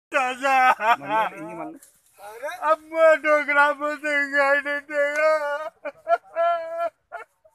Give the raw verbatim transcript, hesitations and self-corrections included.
ताजा मतलब इंगी मतलब अब मैं डोगरा बोलते हैं